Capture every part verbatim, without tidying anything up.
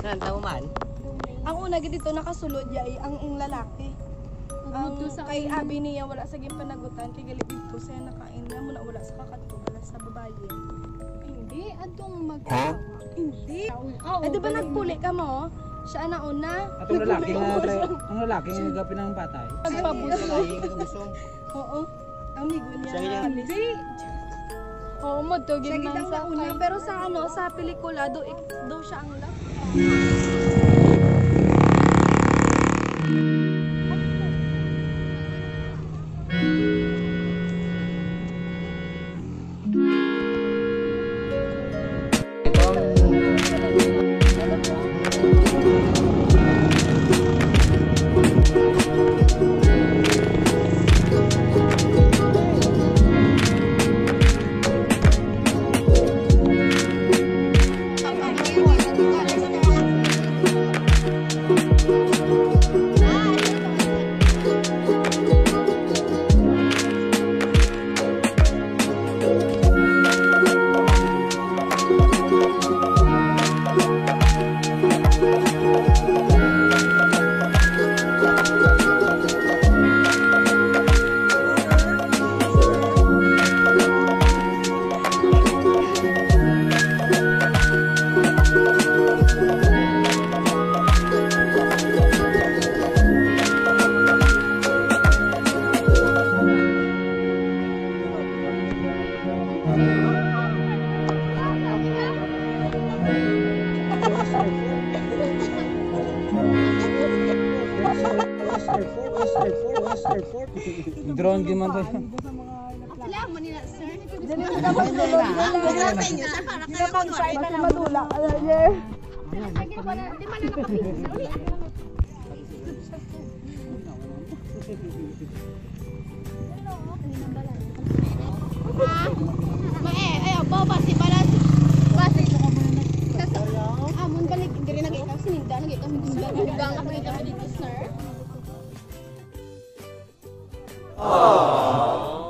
Nanta mo man? Ang una dito nakasulod yay ang ing lalaki. Ang kay abi niya wala sa ging panagutan kay gali dito siya nakain na muna wala sa kakadto wala sa babae. Hindi adtong mag-asawa. Hindi. Ay di ba nagpuli ka mo? Siya na una. Atong lalaki nga ang lalaki nga gapin ng patay. Pagpabuso. Oo. Amigo niya. Hindi. Oo mo to gid man sa una pero sa ano sa pelikula do do siya ang love. Drone gimana tuh? Sila mo nila sir. Dili mo dapat tulog na lang. Sa inyo sir para kayo kunwari na madula. Sige para di man na kapit. Ma eh ayo baba si balas. Basi amon balik diri nag-ikaw sininda nag-ikaw sininda gang ako dito dito sir. Oh.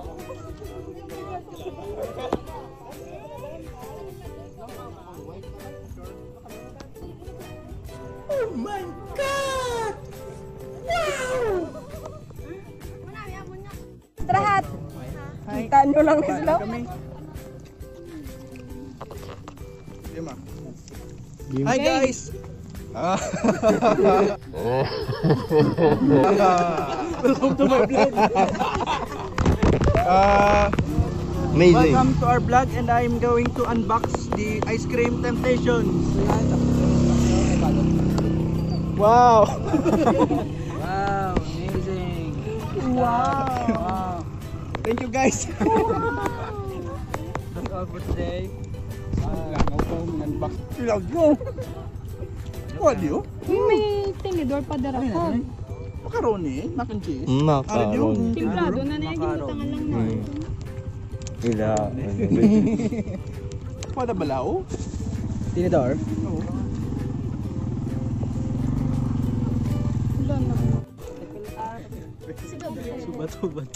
Oh my God! Wow! Trahat. Kita nyo lang sila. Hi guys. Welcome to my vlog. Uh, Amazing. Welcome to our vlog and I'm going to unbox the ice cream temptation. Wow. Wow, amazing. Wow. Wow. Thank you guys. That's all for today. Unbox. Vlog mo. What you? May tinidor pa darapon. Macaroni, mac and cheese. Macaron. Timplado na na yung ginutangan lang mo. Ila. Pada balaw? Tinidor. Oo. Wala na. Subat-subat.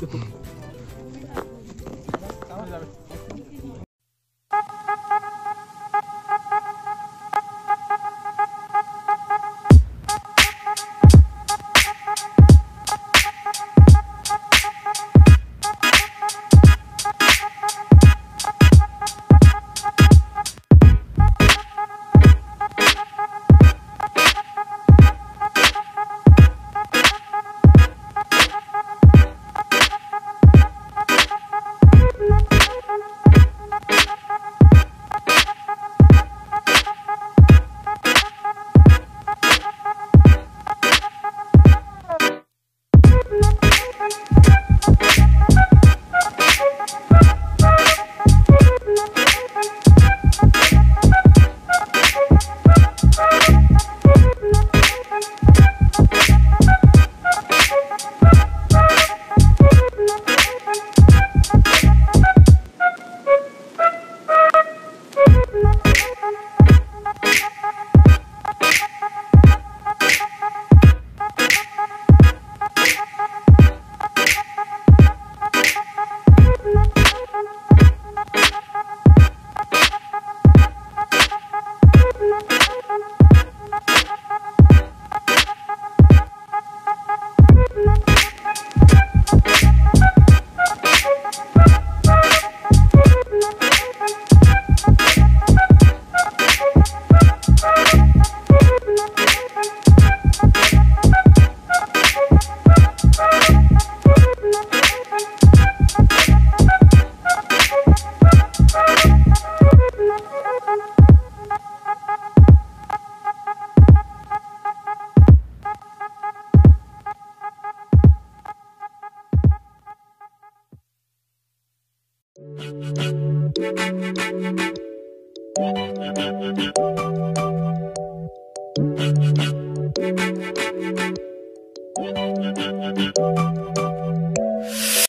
Thank you.